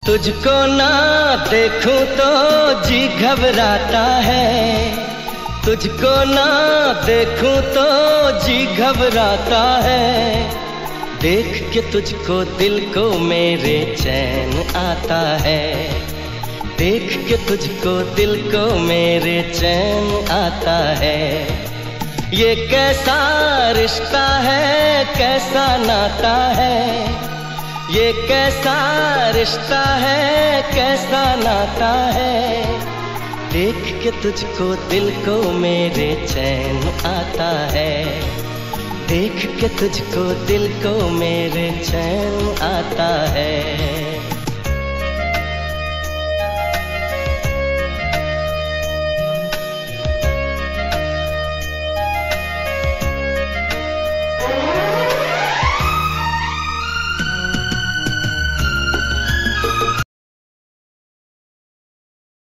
तुझको ना देखूं तो जी घबराता है, तुझको ना देखूं तो जी घबराता है। देख के तुझको दिल को मेरे चैन आता है, देख के तुझको दिल को मेरे चैन आता है। ये कैसा रिश्ता है, कैसा नाता है, ये कैसा रिश्ता है, कैसा नाता है। देख के तुझको दिल को मेरे चैन आता है, देख के तुझको दिल को मेरे चैन आता है।